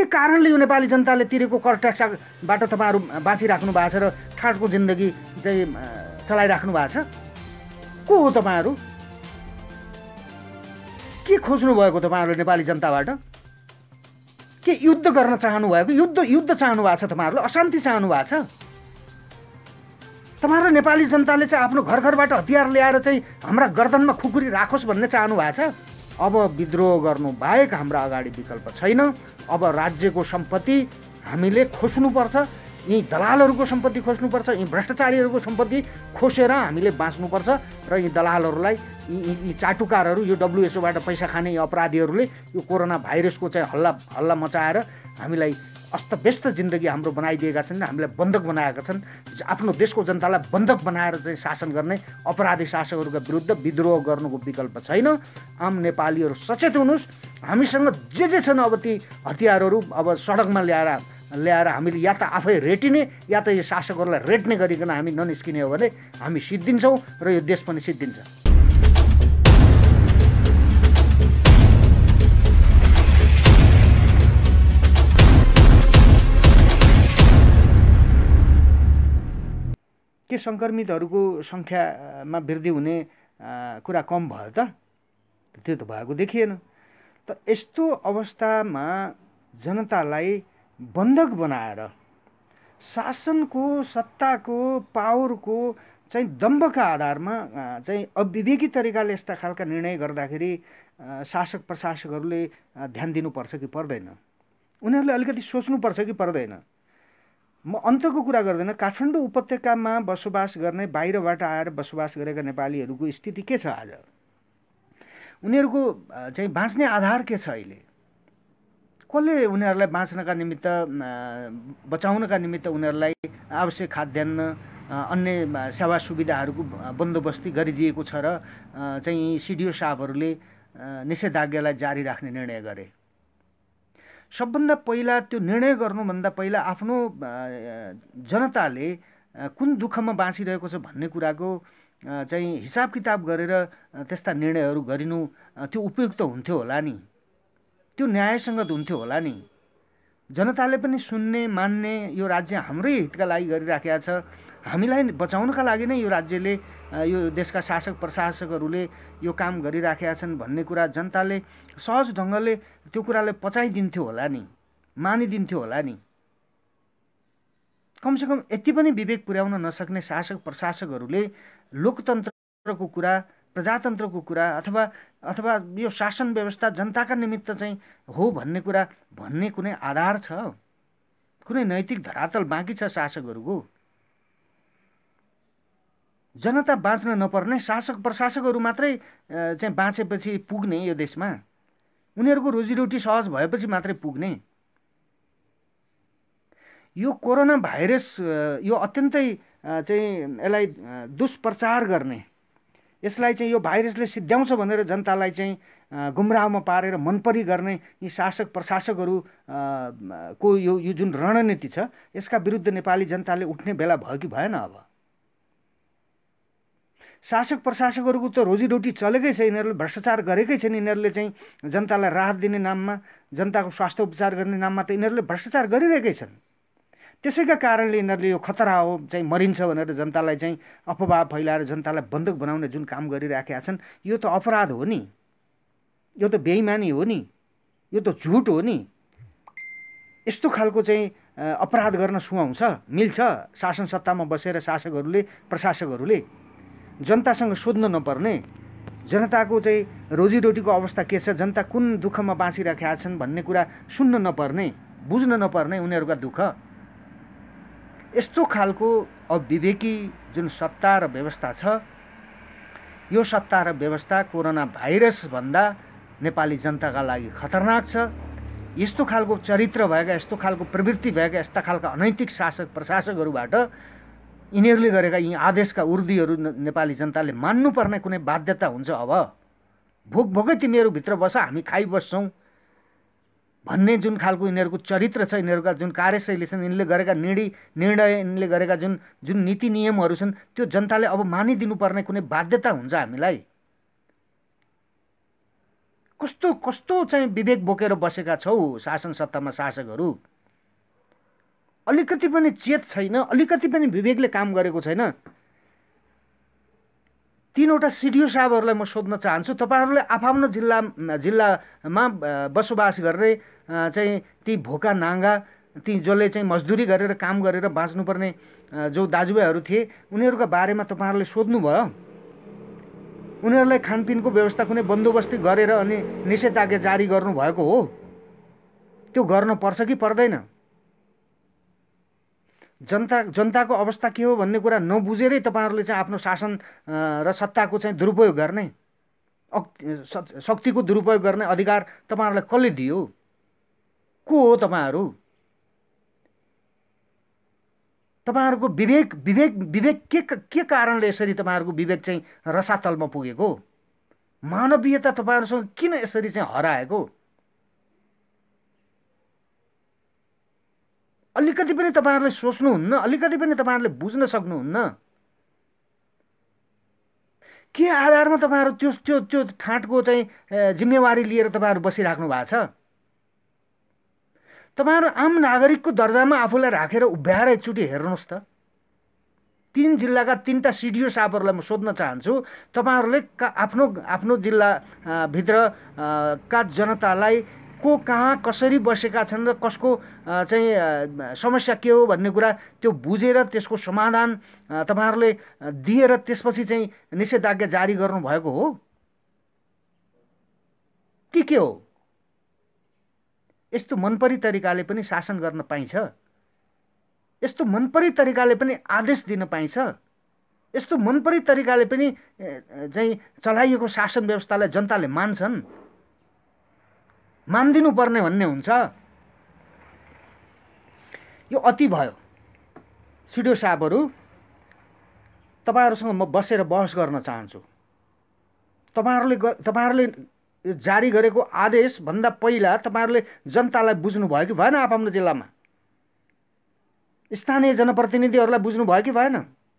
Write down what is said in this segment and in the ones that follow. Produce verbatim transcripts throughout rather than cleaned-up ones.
कारणले यो नेपाली जनताले तिरेको कर ट्याक्सबाट तपाईँहरू बाँचिराख्नु भएको छ र ठाडको जिन्दगी चाहिँ चलाइराख्नु भएको छ? को हो तपाईँहरू? के खोज्नु भएको तपाईँहरूले नेपाली जनताबाट? के युद्ध गर्न चाहनु भएको? युद्ध युद्ध चाहनु भएको छ तपाईँहरूले? अशान्ति चाहनु भएको छ? तपाईँहरू नेपाली जनताले चाहिँ आफ्नो घर घरबाट हतियार ल्याएर चाहिँ हाम्रा गर्दनमा खुकुरी राखोस् भन्ने चाहनु भएको छ? अब विद्रोह गर्नु बाहेक हाम्रो अगाडि विकल्प छैन। अब राज्यको सम्पत्ति हामीले खोज्नुपर्छ, यी दलालहरूको सम्पत्ति खोज्नुपर्छ, यी भ्रष्टाचारीहरूको सम्पत्ति खोसेर हामीले बाँच्नुपर्छ र यी दलालहरूलाई, यी चाटुकारहरू, यो डब्लुएचओबाट पैसा खाने यी अपराधीहरूले यो कोरोना भाइरसको चाहिँ हल्ला हल्ला मचाएर हामीलाई अस्तव्यस्त जिन्दगी हाम्रो बनाइदिएका छन्, हामीलाई बन्धक बनाएका छन्। आफ्नो देशको जनतालाई बन्धक बनाएर चाहिँ शासन गर्ने अपराधी शासकहरूका विरुद्ध विद्रोह गर्नुको विकल्प छैन। आम नेपालीहरू सचेत हुनुहोस्। हामीसँग जे जे छन् अब ती हतियारहरू अब सडकमा ल्याएर ल्याएर हामीले या त आफै रेटिने या त यो शासकहरूलाई रेट्ने गरिकन हामी ननिस्किने हो भने हामी सिद्धिन्छौँ र यो देश पनि सिद्धिन्छ। के सङ्क्रमितहरूको सङ्ख्यामा वृद्धि हुने कुरा कम भयो त? त्यो त भएको देखिएन। त यस्तो अवस्थामा जनतालाई बन्धक बनाएर शासनको, सत्ताको, पावरको चाहिँ दम्भका आधारमा चाहिँ अविवेकी तरिकाले यस्ता खालका निर्णय गर्दाखेरि शासक प्रशासकहरूले ध्यान दिनुपर्छ कि पर्दैन? उनीहरूले अलिकति सोच्नुपर्छ कि पर्दैन? म अन्तको कुरा गर्दैन। काठमाडौँ उपत्यकामा बसोबास गर्ने, बाहिरबाट आएर बसोबास गरेका नेपालीहरूको स्थिति के छ आज? उनीहरूको चाहिँ बाँच्ने आधार के छ? अहिले कसले उनीहरूलाई बाँच्नका निमित्त, बचाउनका निमित्त उनीहरूलाई आवश्यक खाद्यान्न, अन्य सेवा सुविधाहरूको बन्दोबस्ती गरिदिएको छ र चाहिँ सिडिओ साहबहरूले निषेधाज्ञालाई जारी राख्ने निर्णय गरे? सबभन्दा पहिला त्यो निर्णय गर्नुभन्दा पहिला आफ्नो जनताले कुन दुःखमा बाँचिरहेको छ भन्ने कुराको चाहिँ हिसाब किताब गरेर त्यस्ता निर्णयहरू गरिनु त्यो उपयुक्त हुन्थ्यो होला नि, त्यो न्यायसङ्गत हुन्थ्यो होला नि। जनताले पनि सुन्ने, मान्ने, यो राज्य हाम्रै हितका लागि गरिराखेका छ, हामीलाई बचाउनका लागि नै यो राज्यले, यो देशका शासक प्रशासकहरूले यो काम गरिराखेका छन् भन्ने कुरा जनताले सहज ढङ्गले त्यो कुरालाई पचाइदिन्थ्यो होला नि, मानिदिन्थ्यो होला नि। कमसेकम यति पनि विवेक पुर्याउन नसक्ने शासक प्रशासकहरूले लोकतन्त्रको कुरा, प्रजातन्त्रको कुरा अथवा अथवा यो शासन व्यवस्था जनताका निमित्त चाहिँ हो भन्ने कुरा भन्ने कुनै आधार छ? कुनै नैतिक धरातल बाँकी छ शासकहरूको? जनता बाँच्न नपर्ने, शासक प्रशासकहरू मात्रै चाहिँ बाँचेपछि पुग्ने यो देशमा, उनीहरूको रोजीरोटी सहज भएपछि मात्रै पुग्ने। यो कोरोना भाइरस यो अत्यन्तै चाहिँ यसलाई दुष्प्रचार गर्ने, यसलाई चाहिँ यो भाइरसले सिद्ध्याउँछ भनेर जनतालाई चाहिँ गुमराहमा पारेर मनपरी गर्ने यी शासक प्रशासकहरू को यो यो जुन रणनीति छ यसका विरुद्ध नेपाली जनताले उठ्ने बेला भयो कि भएन? अब शासक प्रशासकहरूको त रोजीरोटी चलेकै छ, यिनीहरूले भ्रष्टाचार गरेकै छन्, यिनीहरूले चाहिँ जनतालाई राहत दिने नाममा, जनताको स्वास्थ्य उपचार गर्ने नाममा त यिनीहरूले भ्रष्टाचार गरिरहेकै छन्। त्यसैका कारणले यिनीहरूले यो खतरा हो चाहिँ मरिन्छ भनेर जनतालाई चाहिँ अफवाह फैलाएर जनतालाई बन्धक बनाउने जुन काम गरिराखेका छन् यो त अपराध हो नि, यो त बेइमानी हो नि, यो त झुट हो नि। यस्तो खालको चाहिँ अपराध गर्न सुहाउँछ, मिल्छ शासन सत्तामा बसेर शासकहरूले, प्रशासकहरूले? जनतासँग सोध्न नपर्ने, जनताको चाहिँ रोजीरोटीको अवस्था के छ, जनता कुन दुःखमा बाँचिराखेका छन् भन्ने कुरा सुन्न नपर्ने, बुझ्न नपर्ने उनीहरूका दुःख? यस्तो खालको अविवेकी जुन सत्ता र व्यवस्था छ, यो सत्ता र व्यवस्था कोरोना भाइरस भन्दा नेपाली जनताका लागि खतरनाक छ। यस्तो खालको चरित्र भएका, यस्तो खालको प्रवृत्ति भएका, यस्ता खालका अनैतिक शासक प्रशासकहरूबाट यिनीहरूले गरेका यी आदेशका उर्दीहरू नेपाली जनताले मान्नुपर्ने कुनै बाध्यता हुन्छ? अब भोक भोकै तिमीहरू भित्र बस, हामी खाइबस्छौँ भन्ने जुन खालको यिनीहरूको चरित्र छ, यिनीहरूका जुन कार्यशैली छन्, यिनले गरेका निर्णय निर्णय यिनले गरेका जुन जुन नीति नियमहरू छन् त्यो जनताले अब मानिदिनुपर्ने कुनै बाध्यता हुन्छ हामीलाई? कस्तो कस्तो चाहिँ विवेक बोकेर बसेका छौ शासन सत्तामा शासकहरू। अलिकति पनि चेत छैन, अलिकति पनि विवेकले काम गरेको छैन। तीनवटा सिडिओ साहबहरूलाई म सोध्न चाहन्छु, तपाईहरुले आफआफ्नो जिल्ला जिल्लामा बसोबास गर्ने चाहिँ ती भोका नाङ्गा, ती जसले चाहिँ मजदुरी गरेर काम गरेर बाँच्नुपर्ने जो दाजुभाइहरू थिए उनीहरूका बारेमा तपाईहरुले सोध्नुभयो? उनीहरूलाई खानपिनको व्यवस्था कुनै बन्दोबस्ती गरेर अनि निषेधाज्ञा जारी गर्नुभएको हो? त्यो गर्न पर्छ कि पर्दैन? जनता जनताको अवस्था के हो भन्ने कुरा नबुझेरै तपाईहरुले चाहिँ आफ्नो शासन र सत्ताको चाहिँ दुरुपयोग गर्ने, शक्तिको दुरुपयोग गर्ने अधिकार तपाईहरुलाई कसले दियो? को हो तपाईहरु? तपाईहरुको विवेक विवेक विवेक के के कारणले यसरी तपाईहरुको विवेक चाहिँ रसातलमा पुगेको? मानवीयता तपाईहरुसँग किन यसरी चाहिँ हराएको? अलिकति पनि तपाईहरुले सोच्नुहुन्न, अलिकति पनि तपाईहरुले बुझ्न सक्नुहुन्न। के आधारमा तपाईहरु त्यो त्यो त्यो ठाटको चाहिँ जिम्मेवारी लिएर तपाईहरु बसिराख्नु भएको छ? तपाईहरु आम नागरिकको दर्जामा आफूलाई राखेर उभ्याएर एकचोटि हेर्नुहोस् त। तीन जिल्लाका तीनटा सिडिओ साहबहरूलाई म सोध्न चाहन्छु, तपाईहरुले आफ्नो आफ्नो जिल्ला भित्र का जनतालाई को कहाँ कसरी बसेका छन् र कसको चाहिँ समस्या के हो भन्ने कुरा त्यो बुझेर त्यसको समाधान तपाईहरुले दिएर त्यसपछि चाहिँ निषेधाज्ञा जारी गर्नु भएको हो कि के हो? यस्तो मनपरी तरिकाले पनि शासन गर्न पाइन्छ? यस्तो मनपरी तरिकाले पनि आदेश दिन पाइन्छ? यस्तो मनपरी तरिकाले पनि चाहिँ चलाइएको शासन व्यवस्थालाई जनताले मान्छन्? मान्दिनु पर्ने भन्ने हुन्छ। यो अति भयो। सिडिओ साहबहरू, तपाईहरुसँग म बसेर बहस गर्न चाहन्छु। तपाईहरुले तपाईहरुले जारी गरेको आदेश भन्दा पहिला तपाईहरुले जनतालाई बुझ्नु भयो कि भएन? आफ्नो जिल्लामा स्थानीय जनप्रतिनिधिहरूलाई बुझ्नु भयो कि भएन?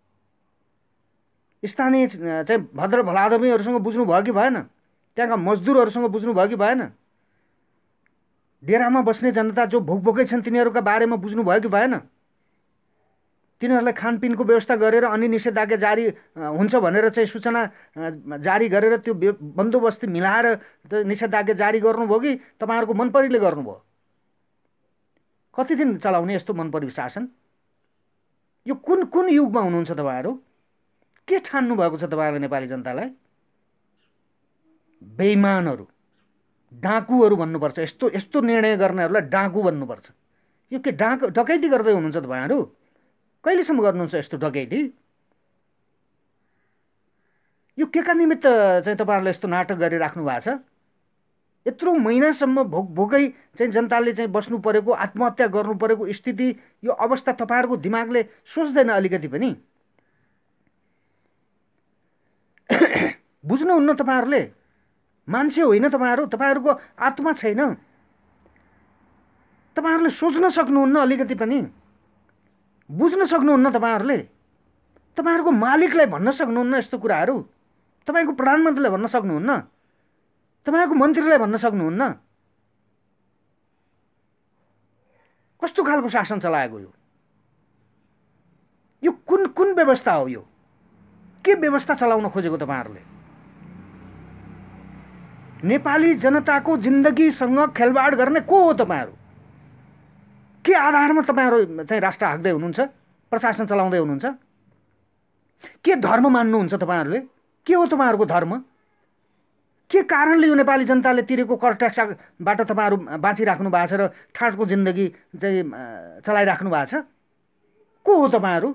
स्थानीय चाहिँ भद्र भलादमीहरूसँग बुझ्नु भयो कि भएन? त्यहाँका मजदुरहरूसँग बुझ्नु भयो कि भएन? डेरामा बस्ने जनता जो भोकभोकै छन् तिनीहरूका बारेमा बुझ्नु भयो कि भएन? तिनीहरूलाई खानपिनको व्यवस्था गरेर अनि निषेधाज्ञा जारी हुन्छ भनेर चाहिँ सूचना जारी गरेर त्यो बन्दोबस्ती मिलाएर निषेधाज्ञा जारी गर्नुभयो कि तपाईहरुको मनपरीले गर्नुभयो? कति दिन चलाउने यस्तो मनपरी शासन? यो कुन कुन युगमा हुनुहुन्छ तपाईहरु? के ठान्नु भएको छ तपाईहरुले नेपाली जनतालाई? बेइमानहरु, डाकुहरू भन्नुपर्छ। यस्तो यस्तो निर्णय गर्नेहरूलाई डाकु भन्नुपर्छ। यो के डाक डकैती गर्दै हुनुहुन्छ तपाईहरु? कहिलेसम्म गर्नुहुन्छ यस्तो डकैती? यो केका निमित्त चाहिँ तपाईहरुले यस्तो नाटक गरिराख्नु भएको छ? यत्रो महिनासम्म भोक भोकै चाहिँ जनताले चाहिँ बस्नु परेको, आत्महत्या गर्नु परेको स्थिति, यो अवस्था तपाईहरुको दिमागले सोच्दैन अलिकति पनि? बुझ्नुहुन्न तपाईहरुले? मान्छे होइन तपाईहरु, तपाईहरुको आत्मा छैन। तपाईहरुले सोच्न सक्नुहुन्न अलिकति पनि? बुझ्न सक्नुहुन्न तपाईहरुले? तपाईहरुको मालिकलाई भन्न सक्नुहुन्न यस्तो कुराहरु? तपाईको प्रधानमन्त्रीलाई भन्न सक्नुहुन्न? तपाईको मन्त्रीलाई भन्न सक्नुहुन्न? कस्तो खालको शासन चलाएको यो? यो कुन कुन व्यवस्था हो यो? के व्यवस्था चलाउन खोजेको तपाईहरुले? नेपाली जनताको जिन्दगीसँग खेलवाड गर्ने को हो तपाईहरु? के आधारमा तपाईहरु चाहिँ राष्ट्र हाँक्दै हुनुहुन्छ, प्रशासन चलाउँदै हुनुहुन्छ? के धर्म मान्नुहुन्छ तपाईहरुले? के हो तपाईहरुको धर्म? के कारणले यो नेपाली जनताले तिरेको कर ट्याक्सबाट तपाईहरु बाँचिराख्नु भएको छ र ठाडको जिन्दगी चाहिँ चलाइराख्नु भएको छ? को हो तपाईहरु?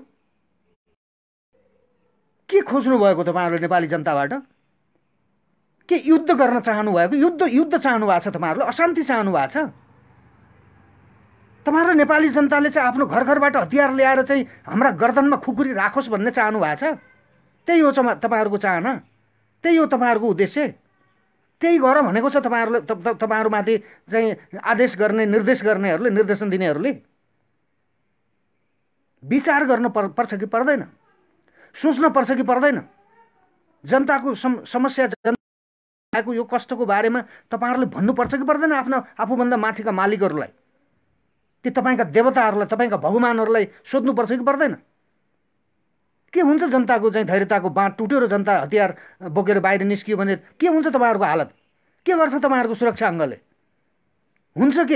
के खोज्नु भएको तपाईहरुले नेपाली जनताबाट? के युद्ध गर्न चाहनु भएको? युद्ध युद्ध चाहनु भएको छ तपाईहरुले? अशान्ति चाहनु भएको छ? तपाईहरुले नेपाली जनताले चाहिँ आफ्नो घर घरबाट हतियार ल्याएर चाहिँ हाम्रा गर्दनमा खुकुरी राखोस् भन्ने चाहनु भएको छ? त्यही हो तपाईहरुको चाहना? त्यही हो तपाईहरुको उद्देश्य? त्यही गर भनेको छ तपाईहरुले? तपाईहरुमाथि चाहिँ आदेश गर्ने, निर्देश गर्नेहरूले, निर्देशन दिनेहरूले? विचार गर्न पर्छ कि पर्दैन? सोच्न पर्छ कि पर्दैन? जनताको समस्या आएको यो कष्टको बारेमा तपाईँहरूले भन्नुपर्छ कि पर्दैन आफ्नो आफूभन्दा माथिका मालिकहरूलाई, ती तपाईँका देवताहरूलाई, तपाईँका भगवानहरूलाई सोध्नुपर्छ कि पर्दैन? के हुन्छ जनताको चाहिँ धैर्यताको बाँध टुट्यो र जनता हतियार बोकेर बाहिर निस्कियो भने के हुन्छ तपाईँहरूको हालत? के गर्छ तपाईँहरूको सुरक्षा अङ्गले? हुन्छ के?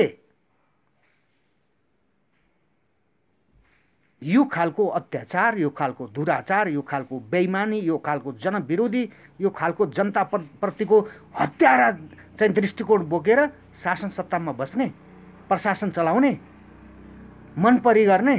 यो खालको अत्याचार, यो खालको दुराचार, यो खालको बेइमानी, यो खालको जनविरोधी, यो खालको जनता प्रतिको हत्यारा चाहिँ दृष्टिकोण बोकेर शासन सत्तामा बस्ने, प्रशासन चलाउने, मनपरी गर्ने,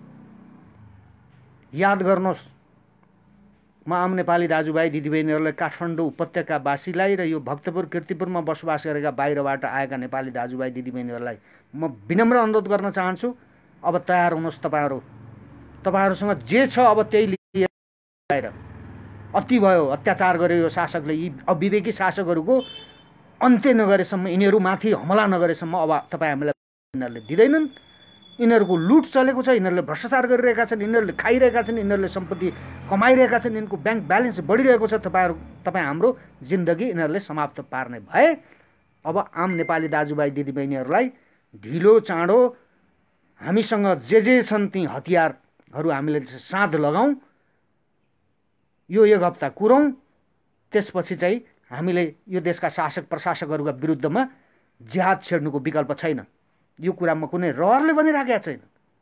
याद गर्नुहोस्, म आम नेपाली दाजुभाइ दिदीबहिनीहरूलाई, काठमाडौँ उपत्यकावासीलाई र यो भक्तपुर कीर्तिपुरमा बसोबास गरेका बाहिरबाट आएका नेपाली दाजुभाइ दिदीबहिनीहरूलाई म विनम्र अनुरोध गर्न चाहन्छु, अब तयार हुनुहोस् तपाईँहरू। तपाईँहरूसँग जे छ अब त्यही लिएर अति भयो, अत्याचार गर्यो यो शासकले। यी अविवेकी शासकहरूको अन्त्य नगरेसम्म, यिनीहरूमाथि हमला नगरेसम्म अब तपाईँ हामीलाई यिनीहरूले दिँदैनन्। यिनीहरूको लुट चलेको छ, यिनीहरूले भ्रष्टाचार गरिरहेका छन्, यिनीहरूले खाइरहेका छन्, यिनीहरूले सम्पत्ति कमाइरहेका छन्, यिनको ब्याङ्क ब्यालेन्स बढिरहेको छ। तपाईँहरू तपाईँ हाम्रो जिन्दगी यिनीहरूले समाप्त पार्ने भए अब आम नेपाली दाजुभाइ दिदीबहिनीहरूलाई ढिलो चाँडो हामीसँग जे जे छन् ती हतियारहरू हामीले साँध लगाउँ, यो एक हप्ता कुरौँ, त्यसपछि चाहिँ हामीले यो देशका शासक प्रशासकहरूका विरुद्धमा जिहाद छेड्नुको विकल्प छैन। यो कुरामा कुनै रहरले भनिराखेका छैन।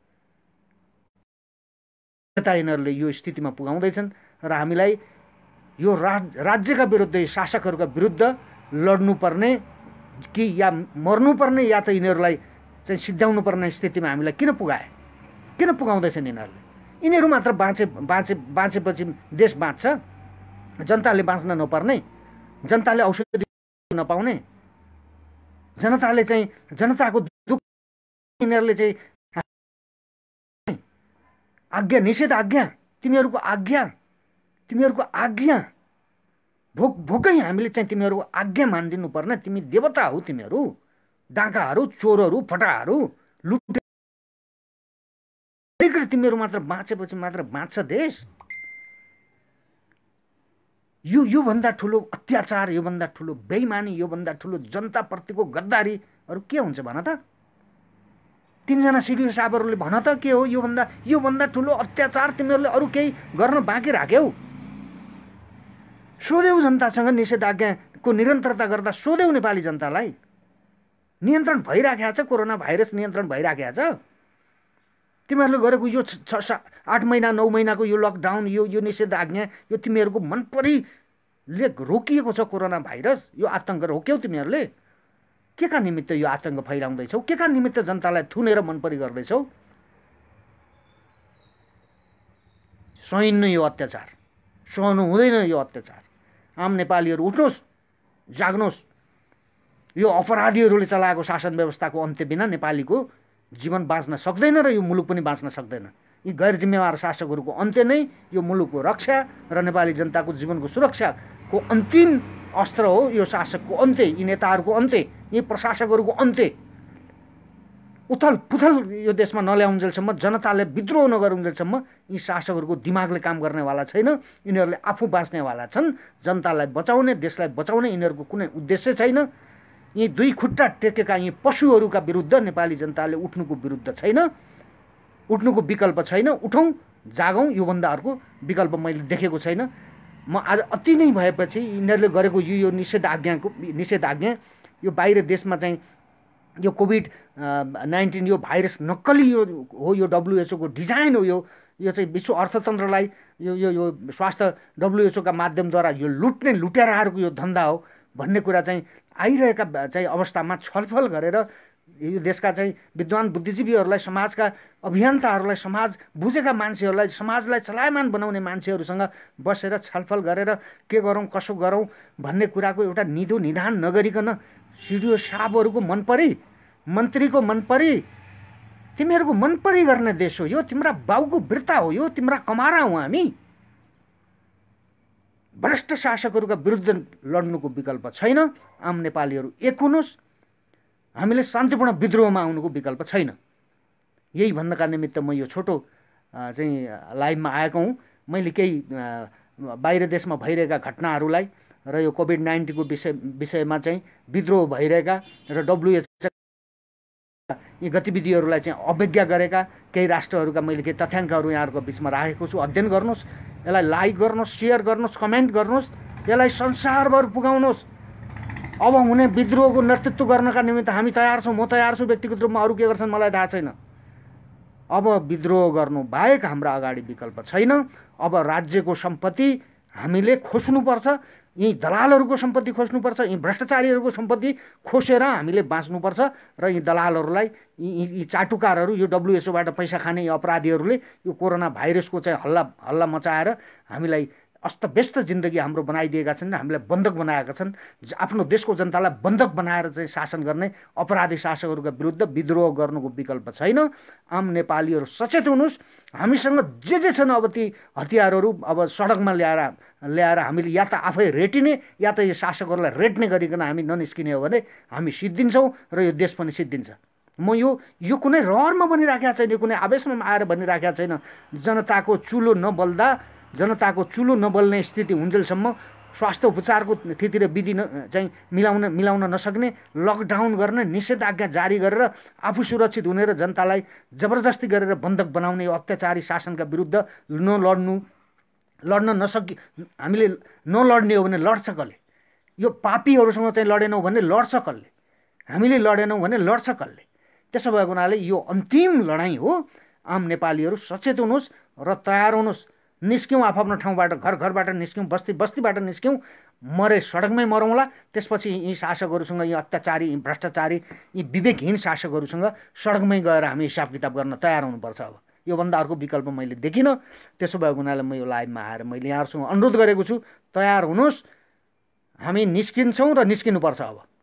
यिनीहरूले यो स्थितिमा पुगाउँदैछन् र हामीलाई यो राज राज्यका विरुद्ध, शासकहरूका विरुद्ध लड्नुपर्ने कि या मर्नुपर्ने या त यिनीहरूलाई चाहिँ सिद्ध्याउनु पर्ने स्थितिमा हामीलाई किन पुगाए, किन पुगाउँदैछन् यिनीहरूले? यिनीहरू मात्र बाँचे बाँचे बाँचेपछि देश बाँच्छ? जनताले बाँच्न नपर्ने, जनताले औषधि नपाउने, जनताले चाहिँ जनताको दुःख यिनीहरूले चाहिँ आज्ञा निषेध आज्ञा, तिमीहरूको आज्ञा तिमीहरूको आज्ञा भोक भोकै हामीले चाहिँ तिमीहरूको आज्ञा मानिदिनु पर्ने। तिमी देवता हौ, तिमीहरू डाकाहरू, चोरहरू, फटाहरू, लुटे, तिमीहरू मात्र बाँचेपछि मात्र बाँच्छ देश। यो योभन्दा ठुलो अत्याचार, योभन्दा ठुलो बेइमानी, योभन्दा ठुलो जनताप्रतिको गद्दारीहरू के हुन्छ भन त? तीनजना सिडिओ साहबहरूले भन त के हो योभन्दा योभन्दा ठुलो अत्याचार तिमीहरूले अरू केही गर्न बाँकी राख्यौ? सोध्यौ जनतासँग निषेधाज्ञाको निरन्तरता गर्दा सोध्यौ नेपाली जनतालाई। नियन्त्रण भइराखेको छ, कोरोना भाइरस नियन्त्रण भइराखेको छ। तिमीहरूले गरेको यो छ आठ महिना नौ महिनाको यो लकडाउन, यो यो निषेधाज्ञा, यो तिमीहरूको मनपरीले रोकिएको छ। कोरोना भाइरस यो आतङ्क रोक्यौ तिमीहरूले। के का निमित्त यो आतङ्क फैलाउँदैछौ? के का निमित्त जनतालाई थुनेर मनपरी गर्दैछौ? सहिन्न यो अत्याचार, सहनु हुँदैन यो अत्याचार। आम नेपालीहरू उठ्नुहोस्, जाग्नुहोस्। यो अपराधीहरूले चलाएको शासन व्यवस्थाको अन्त्य बिना नेपालीको जीवन बाँच्न सक्दैन र यो मुलुक पनि बाँच्न सक्दैन। यी गैर जिम्मेवार शासकहरूको अन्त्य नै यो मुलुकको रक्षा र नेपाली जनताको जीवनको सुरक्षाको अन्तिम अस्त्र हो। यो शासकको अन्त्य, यी नेताहरूको अन्त्य, यी प्रशासकहरूको अन्त्य। उथल पुथल यो देशमा नल्याउन्जेलसम्म, जनताले विद्रोह नगरुन्जेलसम्म यी शासकहरूको दिमागले काम गर्नेवाला छैन। यिनीहरूले आफू बाँच्नेवाला छन्। जनतालाई बचाउने, देशलाई बचाउने यिनीहरूको कुनै उद्देश्य छैन। यी दुई खुट्टा टेकेका यी पशुहरूका विरुद्ध नेपाली जनताले उठ्नुको विरुद्ध छैन, उठ्नुको विकल्प छैन। उठौँ, जागौँ, योभन्दा अर्को विकल्प मैले देखेको छैन। म आज अति नै भएपछि यिनीहरूले गरेको यो यो निषेधाज्ञाको निषेधाज्ञा यो बाहिर देशमा चाहिँ यो कोभिड नाइन्टिन यो भाइरस नक्कली यो हो, यो डब्लुएचओको डिजाइन हो। यो यो चाहिँ विश्व अर्थतन्त्रलाई यो यो यो स्वास्थ्य डब्लुएचओका माध्यमद्वारा यो लुट्ने लुटेराहरूको यो धन्दा हो भन्ने कुरा चाहिँ आइरहेका चाहिँ अवस्थामा छलफल गरेर यो देशका चाहिँ विद्वान बुद्धिजीवीहरूलाई, समाजका अभियन्ताहरूलाई, समाज बुझेका मान्छेहरूलाई, समाजलाई चलायमान बनाउने मान्छेहरूसँग बसेर छलफल गरेर के गरौँ कसो गरौँ भन्ने कुराको एउटा निधो निधान नगरिकन सिडिओ साहबहरूको मनपरी, मन्त्रीको मनपरी, तिमीहरूको मनपरी गर्ने देश हो यो। तिम्रा बाउको वृत्ता हो यो, तिम्रा कमारा हौ हामी। भ्रष्ट शासकहरूका विरुद्ध लड्नुको विकल्प छैन। आम नेपालीहरू एक हुनुहोस्। हामीले शान्तिपूर्ण विद्रोहमा आउनुको विकल्प छैन। यही भन्नका निमित्त म यो छोटो चाहिँ लाइभमा आएको हुँ। मैले केही बाहिर देशमा भइरहेका घटनाहरूलाई र यो कोभिड नाइन्टिनको विषय विषयमा चाहिँ विद्रोह भइरहेका र डब्लुएचओ यी गतिविधिहरूलाई चाहिँ अवज्ञा गरेका केही राष्ट्रहरूका मैले केही तथ्याङ्कहरू यहाँहरूको बिचमा राखेको छु। अध्ययन गर्नुहोस्, यसलाई लाइक गर्नुहोस्, सेयर गर्नुहोस्, कमेन्ट गर्नुहोस्, यसलाई संसारभर पुगाउनुहोस्। अब हुने विद्रोहको नेतृत्व गर्नका निमित्त हामी तयार छौँ, म तयार छु व्यक्तिगत रूपमा, अरू के गर्छन् मलाई थाहा छैन। अब विद्रोह गर्नु बाहेक हाम्रो अगाडि विकल्प छैन। अब राज्यको सम्पत्ति हामीले खोज्नुपर्छ, यी दलालहरूको सम्पत्ति खोज्नुपर्छ, यी भ्रष्टाचारीहरूको सम्पत्ति खोसेर हामीले बाँच्नुपर्छ र यी दलालहरूलाई यी यी चाटुकारहरू, यो डब्लुएचओबाट पैसा खाने यी अपराधीहरूले यो कोरोना भाइरसको चाहिँ हल्ला हल्ला मचाएर हामीलाई अस्तव्यस्त जिन्दगी हाम्रो बनाइदिएका छन्, हामीलाई बन्धक बनाएका छन्। आफ्नो देशको जनतालाई बन्धक बनाएर चाहिँ शासन गर्ने अपराधी शासकहरूका विरुद्ध विद्रोह गर्नुको विकल्प छैन। आम नेपालीहरू सचेत हुनुहोस्। हामीसँग जे जे छन् अब ती हतियारहरू अब सडकमा ल्याएर ल्याएर हामीले या त आफै रेटिने या त यो शासकहरूलाई रेट्ने गरिकन हामी ननिस्किने हो भने हामी सिद्धिन्छौँ र यो देश पनि सिद्धिन्छ। म यो यो कुनै रहरमा बनिराखेको छैन, कुनै आवेशमा आएर बनिराखेको छैन। जनताको चुलो नबल्दा, जनताको चुलो नबल्ने स्थिति हुन्जेलसम्म स्वास्थ्य उपचारको स्थिति र विधि चाहिँ मिलाउन मिलाउन नसक्ने, लकडाउन गर्ने, निषेधाज्ञा जारी गरेर आफू सुरक्षित हुने र जनतालाई जबरजस्ती गरेर बन्धक बनाउने यो अत्याचारी शासनका विरुद्ध नलड्नु लड्न नसकि हामीले नलड्ने हो भने लड्छ कसले? यो पापीहरूसँग चाहिँ लडेनौँ भने लड्छ कसले? हामीले लडेनौँ भने लड्छ कसले? त्यसो भएको हुनाले यो अन्तिम लडाइँ हो। आम नेपालीहरू सचेत हुनुहोस् र तयार हुनुहोस्। निस्क्यौँ आफ्नो ठाउँबाट, घर घरबाट निस्क्यौँ, बस्ती बस्तीबाट निस्क्यौँ, मरे सडकमै मरौँला। त्यसपछि यी शासकहरूसँग, यी अत्याचारी, यी भ्रष्टाचारी, यी विवेकहीन शासकहरूसँग सडकमै गएर हामी हिसाब किताब गर्न तयार हुनुपर्छ। अब योभन्दा अर्को विकल्प मैले देखिनँ। त्यसो भएको हुनाले म यो लाइभमा आएर मैले यहाँहरूसँग अनुरोध गरेको छु, तयार हुनुहोस्। हामी निस्किन्छौँ र निस्किनुपर्छ अब।